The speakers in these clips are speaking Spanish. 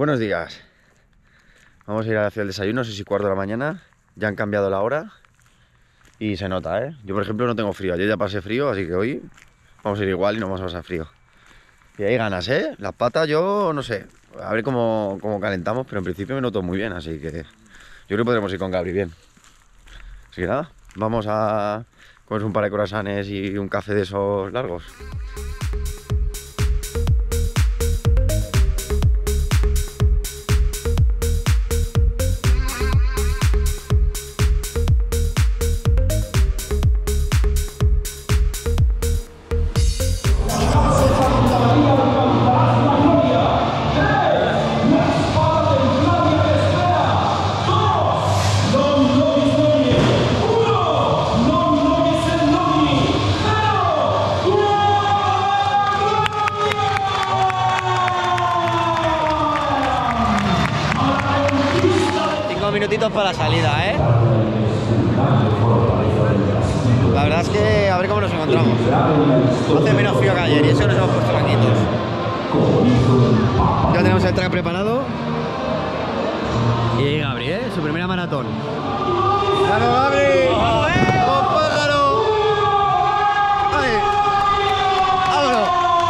Buenos días. Vamos a ir hacia el desayuno, 6:15 de la mañana. Ya han cambiado la hora y se nota, ¿eh? Yo, por ejemplo, no tengo frío. Ayer ya pasé frío, así que hoy vamos a ir igual y no vamos a pasar frío. Y hay ganas, ¿eh? Las patas yo no sé. A ver cómo calentamos, pero en principio me noto muy bien, así que yo creo que podremos ir con Gabri bien. Así que nada, vamos a comer un par de croissants y un café de esos largos. Minutitos para la salida, ¿eh? La verdad es que a ver cómo nos encontramos. Hace menos frío que ayer y eso nos hemos puesto banquitos. Ya tenemos el track preparado. Y Gabri, ¿eh? Su primera maratón. ¡Vamos, Gabri! ¡Vamos, pájaro! ¡Ay! ¡Vámonos!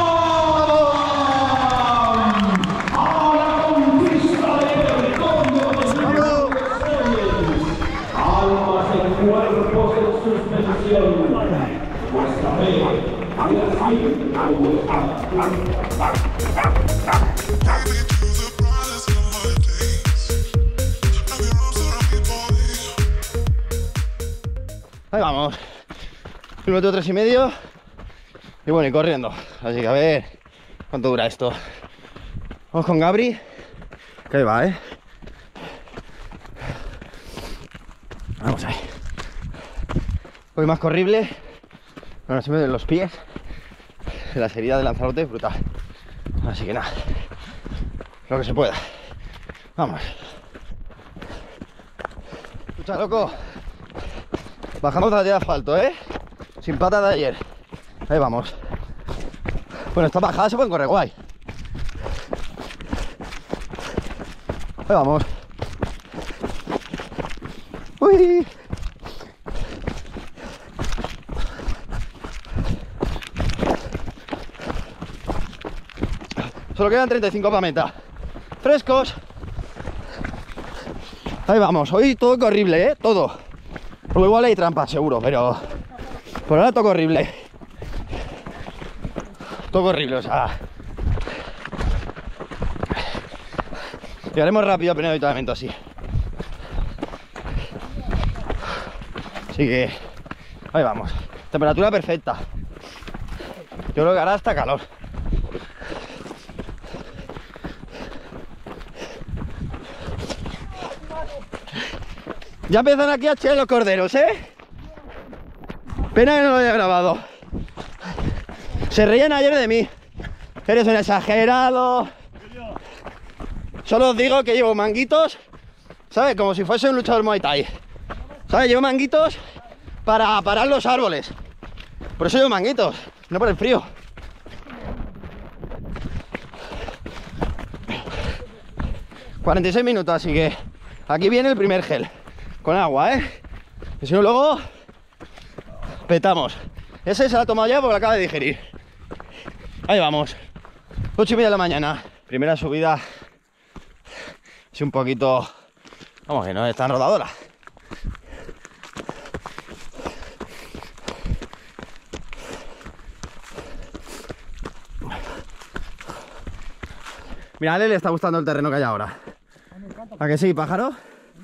Ahí vamos, 1:03:30 y bueno, y corriendo, así que a ver cuánto dura esto. Vamos con Gabri, que ahí va, vamos ahí. Hoy más corrible, bueno, se me ven los pies, la salida de Lanzarote es brutal, así que nada, lo que se pueda, vamos. Escucha, loco. Bajamos de asfalto, sin patas de ayer. Ahí vamos. Bueno, esta bajada se pueden correr guay. Ahí vamos. Uy. Solo quedan 35 para meta. Frescos. Ahí vamos. Hoy todo horrible, todo. Por igual hay trampas, seguro, pero por ahora todo horrible. Todo horrible, o sea. Llegaremos rápido a pleno habituamiento así. Así que ahí vamos. Temperatura perfecta. Yo creo que ahora está calor. Ya empiezan aquí a echar los corderos, Pena que no lo haya grabado. Se reían ayer de mí. Eres un exagerado. Solo os digo que llevo manguitos, ¿sabes? Como si fuese un luchador Muay Thai. ¿Sabes? Llevo manguitos para parar los árboles. Por eso llevo manguitos, no por el frío. ...46 minutos, así que aquí viene el primer gel. Con agua, que si no luego petamos. Ese se la ha tomado ya porque la acaba de digerir. Ahí vamos, 8:30 de la mañana. Primera subida. Así un poquito, vamos, que no es tan rodadora. Mira, a Ale le está gustando el terreno que hay ahora. ¿A que sí, pájaro?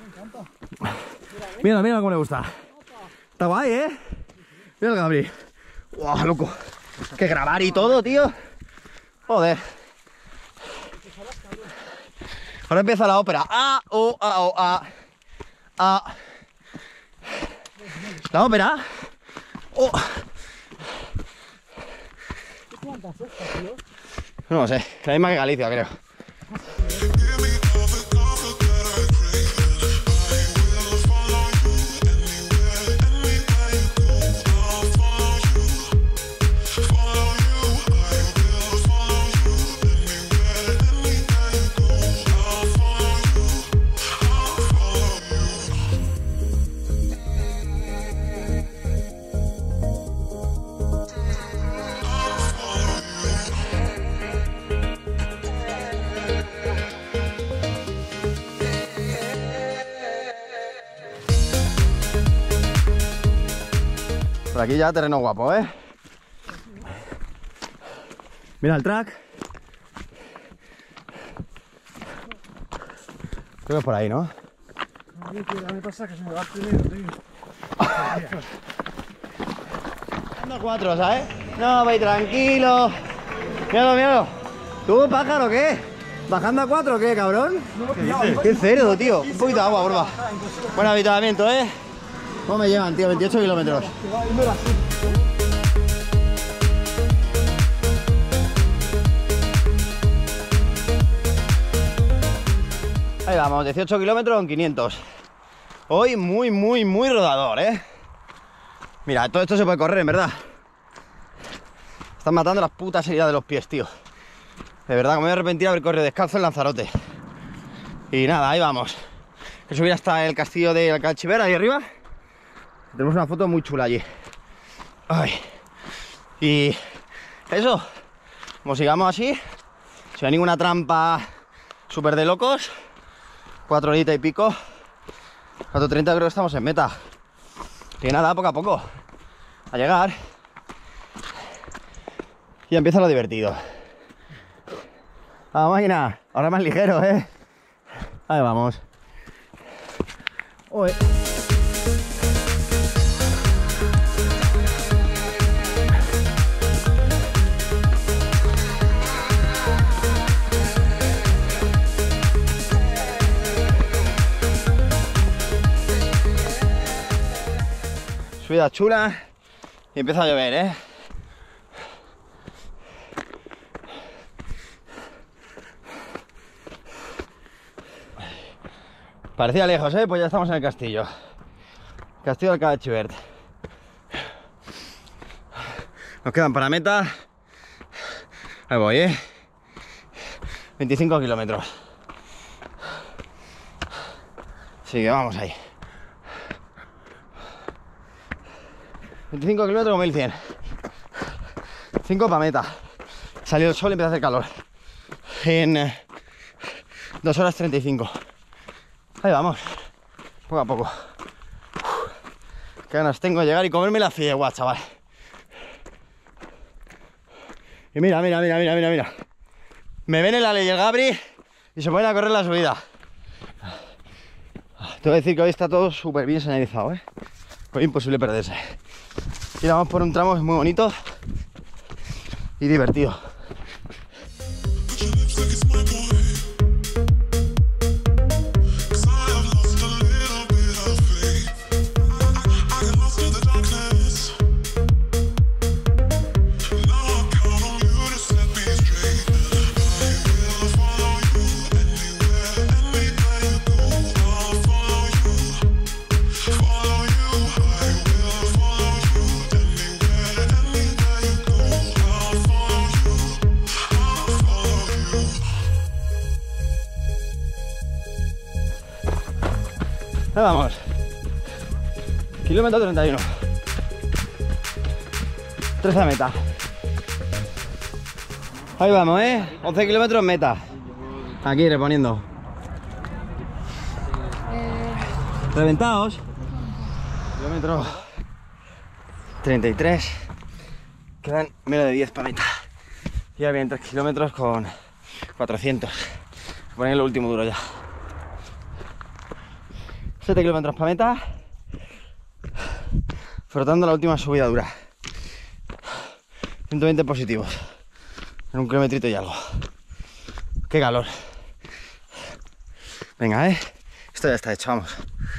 Mira, mira cómo le gusta. Está guay, Mira el Gabri. ¡Wow, loco! Que grabar y todo, tío. Joder. Ahora empieza la ópera. A, O, A, O, A. A. La ópera. Oh. ¿Qué plantas es esta, tío? No sé, la misma que Galicia, creo. Por aquí ya terreno guapo, ¿eh? Mira el track. Creo que es por ahí, ¿no? A mí que me pasa que se me va primero, tío. Ando 4, ¿sabes? No, vais tranquilo. Míralo, míralo. ¿Tú, pájaro, qué? ¿Bajando a 4 o qué, cabrón? Qué cerdo, tío. Un poquito de agua, porfa. Buen avituallamiento, ¿eh? ¿Cómo me llevan, tío? 28 kilómetros. Ahí vamos, 18 kilómetros con 500. Hoy muy rodador, ¿eh? Mira, todo esto se puede correr, en verdad. Están matando las putas heridas de los pies, tío. De verdad, que me voy a arrepentir de haber corrido descalzo en Lanzarote. Y nada, ahí vamos. Voy a subir hasta el castillo de Calchiver, ahí arriba. Tenemos una foto muy chula allí. Ay. Y eso, como sigamos así, si no hay ninguna trampa súper de locos, 4 horitas y pico, 4:30 creo que estamos en meta. Y nada, poco a poco, a llegar. Y empieza lo divertido. A la máquina, ahora más ligero, ¿eh? Ahí vamos. Uy. Subida chula y empieza a llover, ¿eh? Parecía lejos, ¿eh? Pues ya estamos en el castillo. Castillo del Calchiver. Nos quedan para meta. Ahí voy, ¿eh? 25 kilómetros. Así que vamos ahí. 25 kilómetros con 1100. 5 para meta. Salió el sol y empieza a hacer calor. En 2 horas 35. Ahí vamos. Poco a poco. Qué ganas tengo de llegar y comerme la fideuá, chaval. Y mira. Me ven el Ale y el Gabri y se ponen a correr la subida. Te voy a decir que hoy está todo súper bien señalizado, ¿eh? Hoy imposible perderse. Y vamos por un tramo muy bonito y divertido. Ahí vamos. Kilómetro 31. 13 a meta. Ahí vamos, 11 kilómetros meta. Aquí reponiendo. Reventados. Kilómetro 33. Quedan menos de 10 para meta. Ya vienen 3 kilómetros con 400. Voy a poner lo último duro ya. 7 kilómetros para meta, frotando la última subida dura. 120 positivos en un kilometrito y algo. Qué calor. Venga, esto ya está hecho, vamos.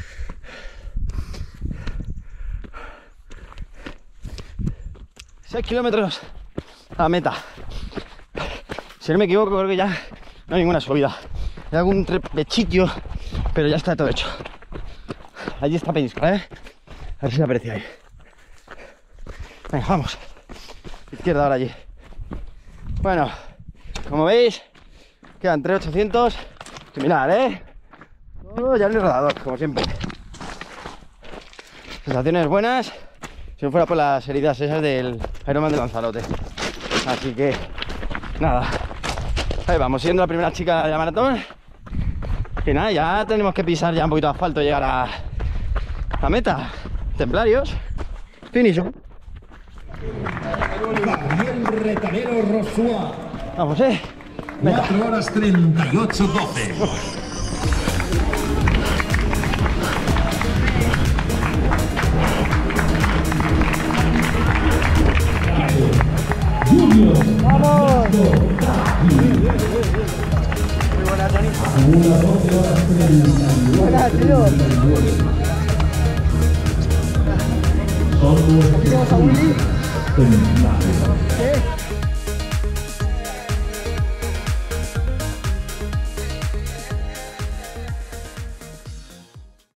Seis kilómetros a la meta. Si no me equivoco, creo que ya no hay ninguna subida. Hay algún trepechillo, pero ya está todo hecho. Allí está Peñíscola, a ver si se aprecia ahí. Venga, vamos. Izquierda ahora allí. Bueno, como veis, quedan 3.800. Similar, todo ya en el rodador, como siempre. Sensaciones buenas, si no fuera por las heridas esas del Ironman de Lanzarote. Así que, nada. Ahí vamos, siendo la primera chica de la maratón. Y nada, ya tenemos que pisar ya un poquito de asfalto y llegar a la meta. Templarios. Finish. Gabriel Recanero Rosua. Vamos, 4 horas 38:12. ¡Vamos! Buena, tío. ¿Vamos a Willy? ¿Qué?